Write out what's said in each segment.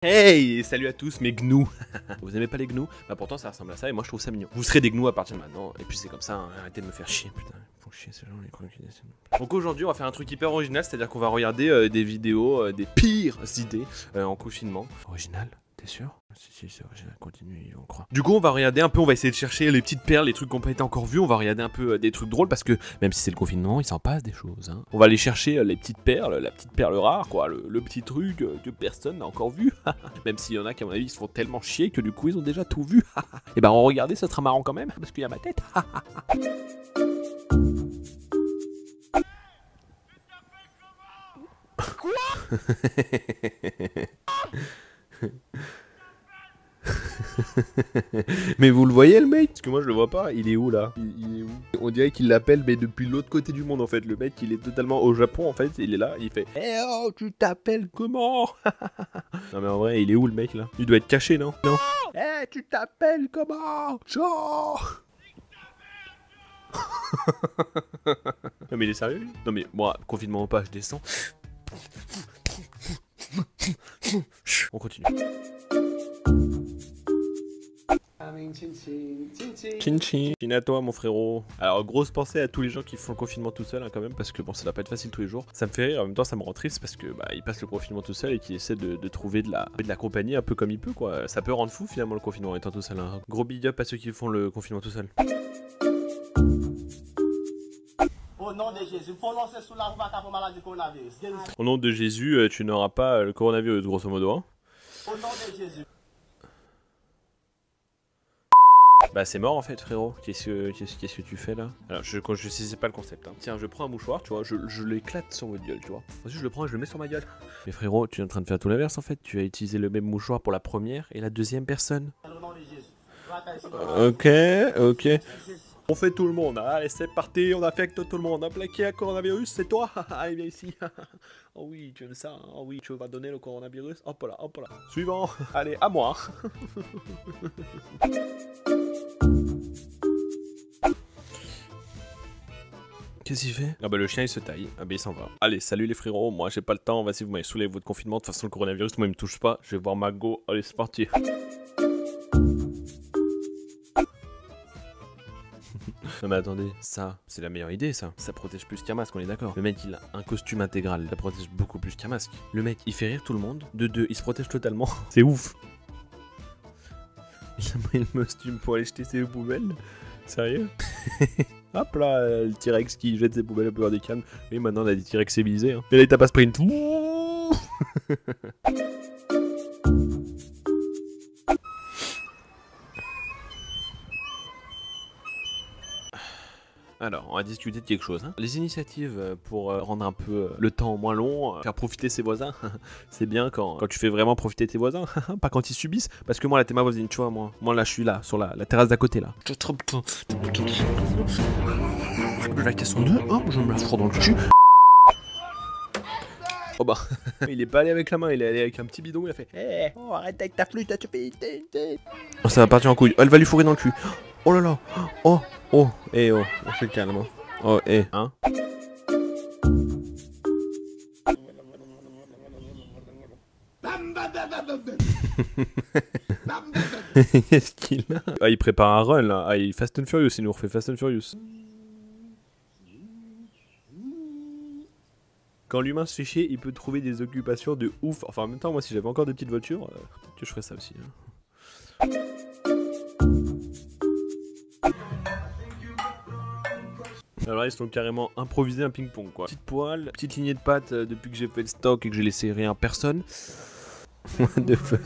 Hey, salut à tous mes gnous. Vous aimez pas les gnous? Bah pourtant ça ressemble à ça et moi je trouve ça mignon. Vous serez des gnous à partir de maintenant. Et puis c'est comme ça, hein. Arrêtez de me faire chier, putain. Ils font chier ces gens, les crocodiles. Donc aujourd'hui on va faire un truc hyper original, c'est-à-dire qu'on va regarder des vidéos des pires idées en confinement. Original? T'es sûr? Si, c'est original, continue, on croit. Du coup, on va regarder un peu, on va essayer de chercher les petites perles, les trucs qui n'ont pas été encore vus. On va regarder un peu des trucs drôles parce que même si c'est le confinement, il s'en passe des choses. Hein. On va aller chercher les petites perles, la petite perle rare, quoi, le petit truc que personne n'a encore vu. Même s'il y en a qui, à mon avis, ils se font tellement chier que du coup, ils ont déjà tout vu. Et ben, on regarder, ça sera marrant quand même parce qu'il y a ma tête. Quoi? Mais vous le voyez le mec? Parce que moi je le vois pas, il est où là? Il est où? On dirait qu'il l'appelle mais depuis l'autre côté du monde en fait. Le mec il est totalement au Japon en fait, il est là, il fait eh oh tu t'appelles comment? Non mais en vrai il est où le mec là? Il doit être caché non? Non. Eh tu t'appelles comment? Genre. Non mais il est sérieux lui? Non mais moi confinement ou pas je descends. On continue. Chin chin à toi mon frérot. Alors grosse pensée à tous les gens qui font le confinement tout seul hein, quand même parce que bon ça doit pas être facile tous les jours. Ça me fait rire en même temps ça me rend triste parce que bah ils passent le confinement tout seul et qu'ils essaient de trouver de la compagnie un peu comme il peut quoi. Ça peut rendre fou finalement le confinement étant tout seul hein. Gros big up à ceux qui font le confinement tout seul. Au nom de Jésus, prononcez sous la voix pour maladie coronavirus. Au nom de Jésus tu n'auras pas le coronavirus grosso modo hein. Au nom de Jésus. Bah c'est mort en fait frérot, qu'est-ce que tu fais là? Alors je sais pas le concept hein. Tiens je prends un mouchoir tu vois, je l'éclate sur votre gueule tu vois. Ensuite je le prends et je le mets sur ma gueule. Mais frérot tu es en train de faire tout l'inverse en fait, tu as utilisé le même mouchoir pour la première et la deuxième personne. Au nom de Jésus. Ok. On fait tout le monde, hein. Allez c'est parti, on affecte tout le monde. Hop là qui a le coronavirus c'est toi. Allez viens ici. Oh oui tu aimes ça, hein. Oh oui tu vas donner le coronavirus. Hop là. Suivant, allez à moi. Qu'est-ce qu'il fait? Ah bah le chien il se taille, ah bah il s'en va. Allez salut les frérots, moi j'ai pas le temps, vas-y vous m'avez saoulé avec votre confinement, de toute façon le coronavirus moi il me touche pas, je vais voir ma go, allez c'est parti. Non mais attendez, ça c'est la meilleure idée ça protège plus qu'un masque on est d'accord. Le mec il a un costume intégral, ça protège beaucoup plus qu'un masque. Le mec il fait rire tout le monde, de deux il se protège totalement, c'est ouf. Il a pris le costume pour aller jeter ses poubelles, sérieux? Hop là, le T-Rex qui jette ses poubelles au bord des cannes. Oui, maintenant on a des T-Rex civilisés. Hein. Et là, il tape pas sprint. Alors, on va discuter de quelque chose. Hein. Les initiatives pour rendre un peu le temps moins long, faire profiter ses voisins, c'est bien quand tu fais vraiment profiter tes voisins, pas quand ils subissent. Parce que moi, là, t'es ma voisine, tu vois, moi là, je suis là, sur la terrasse d'à côté, là. Je la casse en deux, hop, je me la fous dans le cul. Oh bah, il est pas allé avec la main, il est allé avec un petit bidon, il a fait hey, oh, arrête avec ta flûte, tu fais. Oh, ça va partir en couille, elle va lui fourrer dans le cul. Oh là là, oh, on fait calme. Oh, hein. Qu'est-ce qu'il a? Ah, il prépare un run là, ah, il Fast and Furious, il nous refait Fast and Furious. Quand l'humain se fait chier, il peut trouver des occupations de ouf. Enfin, en même temps, moi, si j'avais encore des petites voitures, peut-être que je ferais ça aussi. Hein. Alors là, ils sont carrément improvisés un ping-pong, quoi. Petite poêle, petite lignée de pâtes depuis que j'ai fait le stock et que j'ai laissé rien à personne. What the fuck.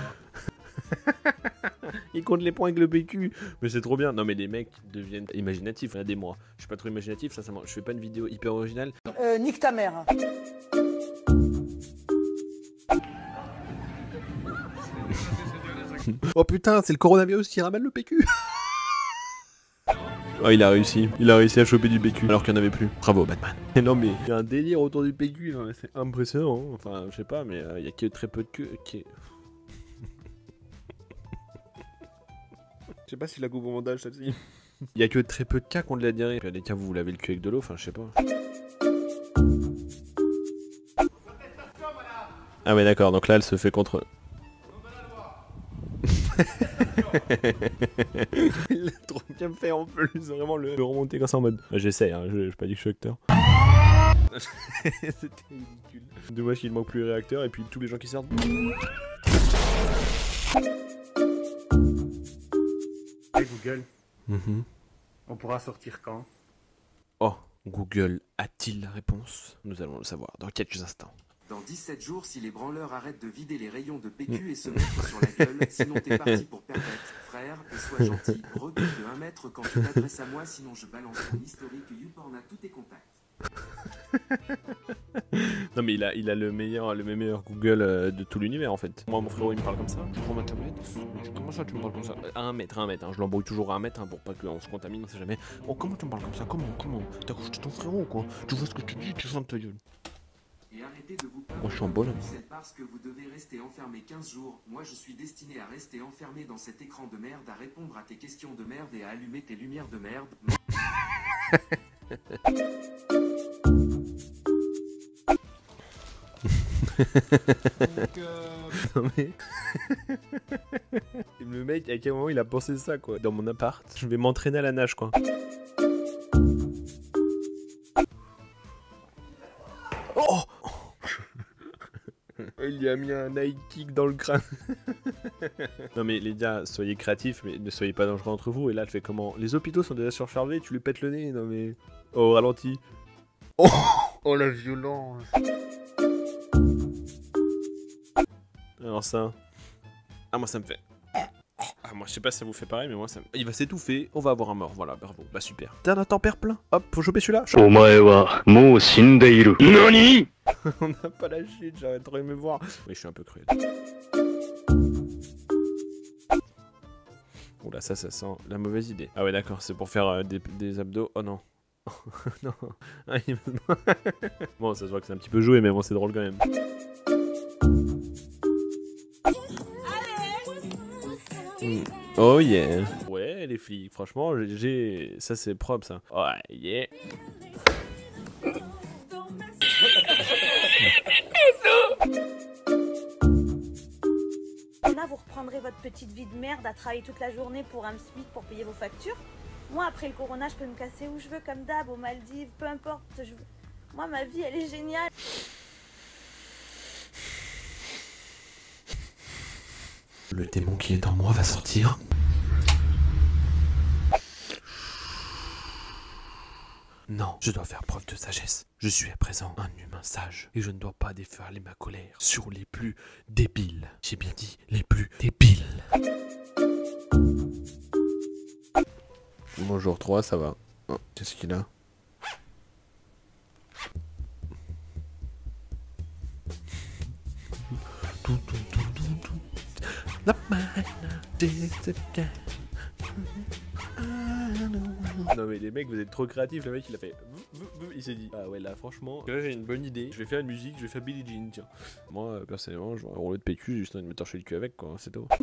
Ils comptent les points avec le PQ. Mais c'est trop bien. Non mais les mecs deviennent imaginatifs. Regardez-moi. Je suis pas trop imaginatif, sincèrement. Je fais pas une vidéo hyper originale. Nique ta mère. Oh putain, c'est le coronavirus qui ramène le PQ. Oh il a réussi à choper du PQ alors qu'il n'y en avait plus. Bravo Batman. Non mais il y a un délire autour du PQ, c'est impressionnant. Hein. Enfin je sais pas mais il y a que très peu de queue qui... Je sais pas si la coupe au montage celle-ci. Il y a que très peu de cas qui ont de la diarrhée. Il y a des cas où vous lavez le cul avec de l'eau, enfin je sais pas. Ah mais d'accord, donc là elle se fait contre... Il l'a trop bien fait en plus, vraiment le remonter comme ça en mode. J'essaie, hein, je pas dit que je suis acteur. C'était ridicule. Dommage qu'il manque plus les réacteurs et puis tous les gens qui sortent. Hey Google, Mm-hmm. on pourra sortir quand? Oh, Google a-t-il la réponse? Nous allons le savoir dans quelques instants. Dans 17 jours, si les branleurs arrêtent de vider les rayons de PQ et se mettre sur la gueule, sinon t'es parti pour perpète. Frère, et sois gentil, recule de 1 mètre quand tu t'adresses à moi, sinon je balance ton historique YouPorn à tous tes contacts. Non mais il a le meilleur Google de tout l'univers en fait. Moi mon frérot il me parle comme ça, je prends ma tablette. Comment ça tu me parles comme ça? À 1 mètre, hein, je l'embrouille toujours à 1 mètre hein, pour pas qu'on se contamine, on sait jamais. Oh comment tu me parles comme ça? Comment? T'as couché ton frérot quoi? Tu vois ce que tu dis, tu sens ta gueule. Et arrêtez de vous Moi je suis en bonne. C'est parce que vous devez rester enfermé 15 jours. Moi je suis destiné à rester enfermé dans cet écran de merde, à répondre à tes questions de merde et à allumer tes lumières de merde. Non mais... Le mec à quel moment il a pensé ça quoi? Dans mon appart, je vais m'entraîner à la nage quoi. Oh il lui a mis un high kick dans le crâne. Non mais les gars, soyez créatifs mais ne soyez pas dangereux entre vous. Et là elle fait comment? Les hôpitaux sont déjà surchargés, tu lui pètes le nez. Non mais... Oh ralenti. Oh, oh la violence. Alors ça... Ah moi ça me fait... Ah moi je sais pas si ça vous fait pareil mais moi ça me... Il va s'étouffer, on va avoir un mort, voilà, bravo, bah super. T'as un tempère plein, hop, faut choper celui-là. NANI On n'a pas lâché, j'arrêterai de me voir. Oui je suis un peu cruel. Oula ça sent la mauvaise idée. Ah ouais d'accord, c'est pour faire des abdos, oh non. Non. Bon ça se voit que c'est un petit peu joué mais bon c'est drôle quand même. Oh yeah. Ouais les filles, franchement j'ai... Ça c'est propre ça. Oh yeah. Là, vous reprendrez votre petite vie de merde à travailler toute la journée pour un SMIC pour payer vos factures. Moi, après le corona, je peux me casser où je veux, comme d'hab, aux Maldives, peu importe. Moi, ma vie, elle est géniale. Le démon qui est en moi va sortir. Non, je dois faire preuve de sagesse. Je suis à présent un humain sage et je ne dois pas déferler ma colère sur les plus débiles. J'ai bien dit les plus débiles. Bonjour 3, ça va? Oh, qu'est-ce qu'il a? Non mais les mecs vous êtes trop créatifs, le mec il a fait... Il s'est dit ah ouais là franchement là j'ai une bonne idée, je vais faire une musique, je vais faire Billie Jean tiens. Moi personnellement je vais un rouleau de PQ juste de me torcher le cul avec quoi, c'est tout.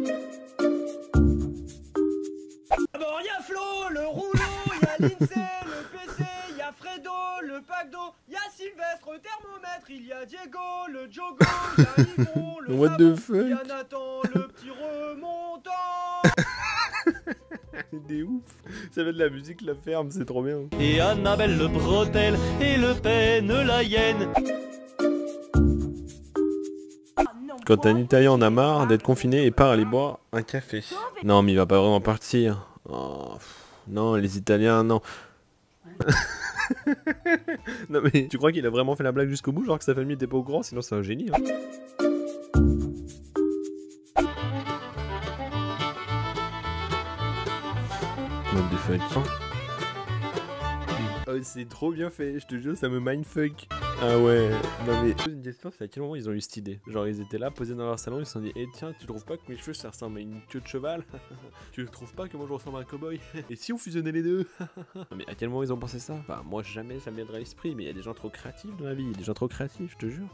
D'abord y'a Flo, le rouleau, y'a l'INSEE, le PC, y'a Fredo, le pack d'eau, y'a Sylvestre, le thermomètre, il y a Diego, le Jogo, y'a Yvon, le What the fuck? y'a Nathan, le petit remontant. Des ouf. Ça fait de la musique la ferme, c'est trop bien. Et Annabelle le bretel, et le Pen la hyène. Quand un Italien en a marre d'être confiné et part aller boire un café. Non mais il va pas vraiment partir. Oh, non les Italiens non. Non mais tu crois qu'il a vraiment fait la blague jusqu'au bout genre que sa famille était pas au courant, sinon c'est un génie hein. What the fuck. Oh c'est trop bien fait, je te jure ça me mindfuck. Ah ouais, non mais une question c'est à quel moment ils ont eu cette idée. Genre ils étaient là posés dans leur salon, ils se sont dit tiens tu trouves pas que mes cheveux ça ressemble à une queue de cheval? Tu trouves pas que moi je ressemble à un cowboy? Et si on fusionnait les deux? Non mais à quel moment ils ont pensé ça? Enfin moi jamais ça me viendrait à l'esprit, mais il y a des gens trop créatifs dans la vie, il y a des gens trop créatifs je te jure.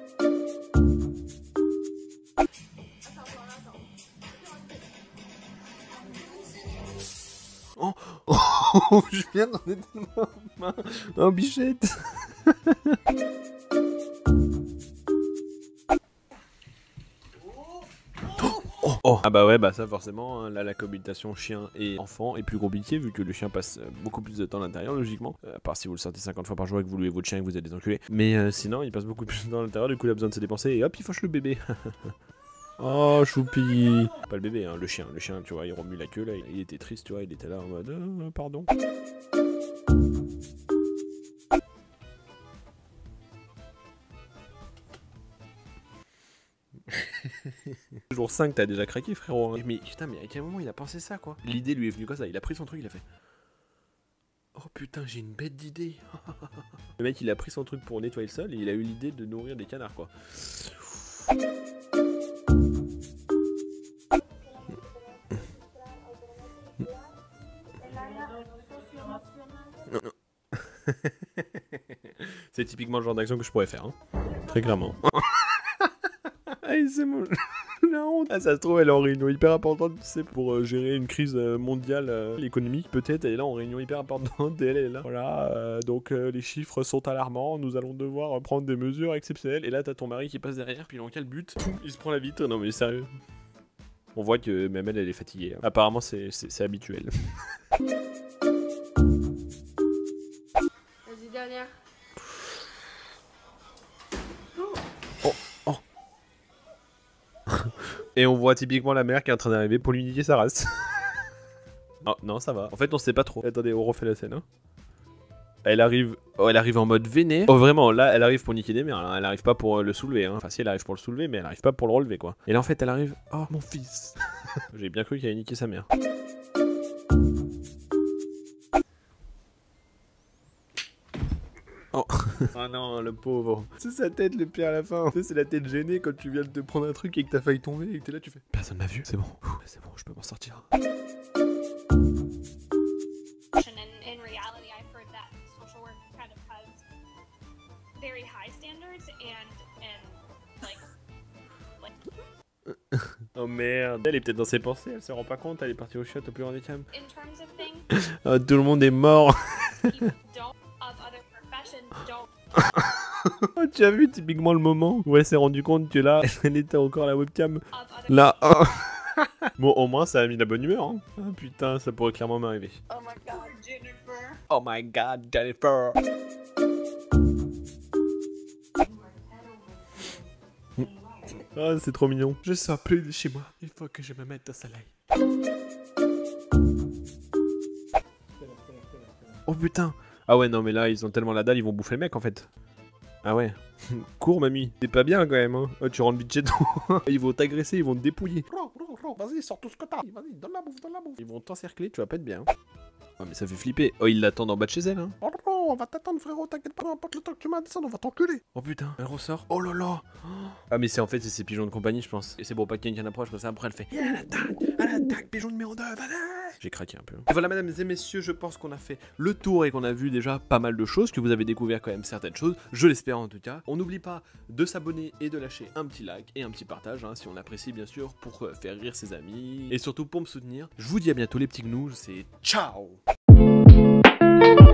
Oh, oh, je viens d'en être tellement... Oh, bichette. Oh, oh, Oh. Ah bah ouais, bah ça forcément, hein, là la cohabitation chien et enfant est plus compliquée vu que le chien passe beaucoup plus de temps à l'intérieur logiquement. À part si vous le sortez 50 fois par jour et que vous louez votre chien et que vous êtes des enculés. Mais sinon il passe beaucoup plus de temps à l'intérieur, du coup il a besoin de se dépenser et hop il fauche le bébé. Oh choupi. Pas le bébé, hein, le chien tu vois, il remue la queue là, il était triste tu vois, il était là en mode pardon. Jour 5 t'as déjà craqué frérot. Mais putain mais à quel moment il a pensé ça quoi? L'idée lui est venue comme ça, il a pris son truc, il a fait oh putain j'ai une bête d'idée. Le mec il a pris son truc pour nettoyer le sol et il a eu l'idée de nourrir des canards quoi. C'est typiquement le genre d'action que je pourrais faire, hein. Très clairement. Ah, c'est mon... la honte. Ah, ça se trouve, elle est en réunion hyper importante, tu sais, pour gérer une crise mondiale économique, peut-être. Elle est là en réunion hyper importante et elle est là. Voilà, donc les chiffres sont alarmants, nous allons devoir prendre des mesures exceptionnelles. Et là, t'as ton mari qui passe derrière, puis dans quel but il se prend la vitre. Non, mais sérieux. On voit que même elle est fatiguée. Hein. Apparemment, c'est habituel. Vas-y, dernière. Et on voit typiquement la mère qui est en train d'arriver pour lui niquer sa race. Oh non, ça va. En fait, on sait pas trop. Attendez, on refait la scène. Hein. Elle arrive en mode vénère. Oh vraiment, là, elle arrive pour niquer des mères. Hein. Elle arrive pas pour le soulever. Hein. Enfin, si, elle arrive pour le soulever, mais elle arrive pas pour le relever, quoi. Et là, en fait, elle arrive. Oh, mon fils. J'ai bien cru qu'elle allait niquer sa mère. Oh. Oh non, le pauvre. C'est sa tête le pire à la fin. C'est la tête gênée quand tu viens de te prendre un truc et que t'as failli tomber et que t'es là, tu fais personne m'a vu, c'est bon. C'est bon, je peux m'en sortir. And in reality, I've heard that social work kind of has very high standards and like. Oh merde, elle est peut-être dans ses pensées, elle se rend pas compte, elle est partie au shot au plus grand des cams. In terms of things, Oh, tout le monde est mort. you don't of other professions don't. Oh, tu as vu typiquement le moment où elle s'est rendue compte que là, elle était encore à la webcam. Of other Là, oh. Bon, au moins ça a mis la bonne humeur. Hein. Ah, putain, ça pourrait clairement m'arriver. Oh my god, Jennifer. Oh my god, Jennifer. Oh, c'est trop mignon. Je sors plus de chez moi. Il faut que je me mette au soleil. Oh putain. Ah ouais, non mais là, ils ont tellement la dalle, ils vont bouffer le mec en fait. Ah ouais. Cours, mamie. C'est pas bien quand même, hein. Oh, tu rentres vite chez toi. Ils vont t'agresser, ils vont te dépouiller. Vas-y, sors tout ce que t'as. Vas-y, donne la bouffe, donne la bouffe. Ils vont t'encercler, tu vas pas être bien. Oh, mais ça fait flipper. Oh, ils l'attendent en bas de chez elle, hein. Oh non, on va t'attendre, frérot, t'inquiète pas, n'importe le temps que tu m'as descendu, on va t'enculer. Oh putain, elle ressort. Oh là là. Ah, mais c'est en fait, c'est ses pigeons de compagnie, je pense. Et c'est bon, pas qu'il y ait une qui en approche, comme ça, après elle fait. Elle attaque, pigeon numéro 2, allez. J'ai craqué un peu. Et voilà, mesdames et messieurs, je pense qu'on a fait le tour et qu'on a vu déjà pas mal de choses, que vous avez découvert quand même certaines choses. Je l'espère en tout cas. On n'oublie pas de s'abonner et de lâcher un petit like et un petit partage, hein, si on apprécie bien sûr, pour faire rire ses amis et surtout pour me soutenir. Je vous dis à bientôt les petits gnous, c'est ciao.